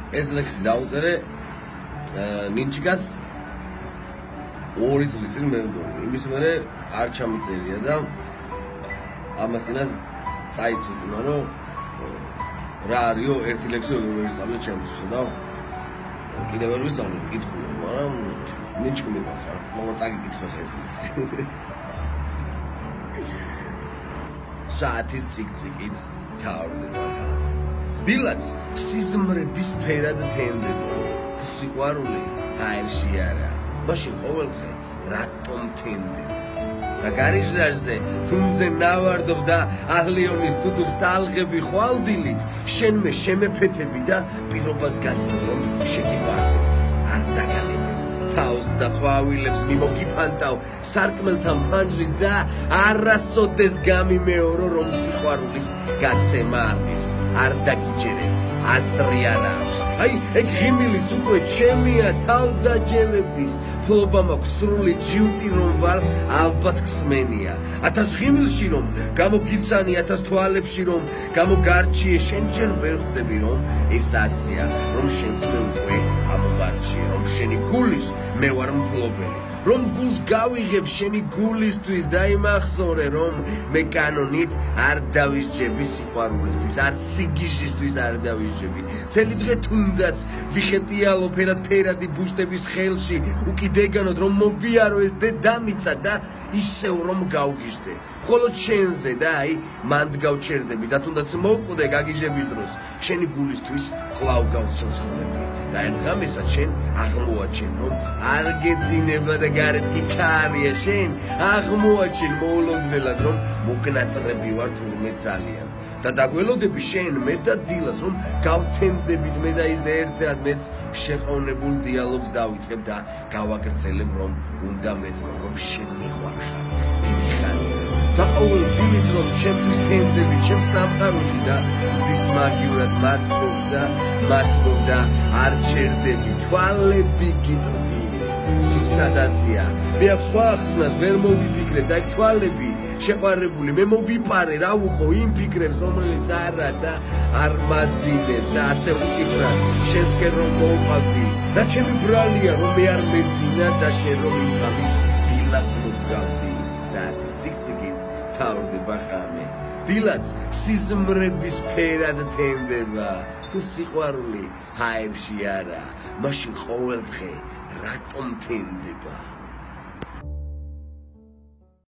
ეს ლექსი დაუწერე ნინჩიკას 2 წლის წინ მე მგონი. იმის მერე არ ჩამიწერია და ამასინად წაიწუწუნა რომ რა არისო ერთი ლექსი როგორ ვისწავლე ჩემთვის და კიდევ ვერ ვისწავლე კითხულობ, მაგრამ ნინჩიკი მიყახარ. მოგა წაგიკითხე ხა ეს ლექსი. საათის ციკ-ციკით თავდება. დილაც სიზმრების ფერად თენდება. სიყვარული აირში არა. მაშინ ყოველდღე რატომ თენდება? და გარიჟლარზე თუმზე ნავარდობ და აღლიონის თუთუს ტალღები ხვალდილით შენმე შემეფეთები და პირობას გაცნობ რომ შეგიყვარდები. არ დაგანებებ თავს და ყვავილებს მიმოგიფანტავ სარკმელთან ფანჯრის და არასოდეს გამიმეორო რომ სიყვარულის გაცემა არნებს. არ დაგიჯერებ აზრი არ აქვს. აი ეგ ღიმილიც უკვე ჩემია თავდაჯერების ფლობა მაქვს სრული ჯიუტი რომ ვარ ალბათ ხსმენია 1000 ღიმილში რომ გამოგიცანი 1000 თვალებში რომ გამოგარჩიე შენ ჯერ ვერ ხვდები რომ ეს ასია რომ შენც მე უკვე ამომარჩიე რომ შენი გულის მე ვარ მფლობელი რომ გულს გავიღებ შენი გულისთვის დაიმახსოვრე რომ მე კანონით არ დავისჯები სიყვარულისთვის არც სიგიჟისთვის არ დავისჯები მთელი დღე თუნდაც ვიხეტიალო ფერადი ბუშტების ხელში უკიდეგანოდ რომ მოვიარო ეს დედამიცა და ისევ რომ გავგიჟდე მხოლოდ შენზე და აი მანდ გავჩერდები და თუნდაც მოვკვდე გაგიჟების დროს შენი გულისთვის კვლავ გავცოცხლები და ერთ ღამესად შენ აღმოაჩენ რომ არ გეძინება და გარეთ კი ქარია შენ აღმოაჩენ მოულოდნელად რომ მოკნატრები ვარ თურმე ძალიან და დაგველოდები შენ მე და დილას რომ გავთენდებით მე და ის ერთად მეც შეყოვნებულ დიალოგს დავიწყებ და გავაგრძელებ რომ უნდა მეთქვა რომ შენ მიყვარხარ დიდი ხანია და ყოველ დილით რომ ჩემთვის თენდები ჩემ სამყაროში და ზის მაგივრად მათბობდა არ ჩერდები თვალები გიტრფის სუსტად ასია მე აქ სხვა ახსნას ვერ მოვიფიქრებ და აქ თვალები შეყარებული მე მოვიპარე რა უყო იმ ფიქრებს რომელიც არა და არ მაძინებ და ასე ვკიბრად შენსკენ რომ მოვყავდი და ჩემი ბრალია რომ მე არ მეძინა და შენ რომ იმ ღამის დილას მოვგავდი საათის ციკ-ციკით თავდება ხამე დილაც სიზმრების ფერად თენდება თუ სიყვარული ჰაერში არა მაშინ ყოველდღე რატომ თენდება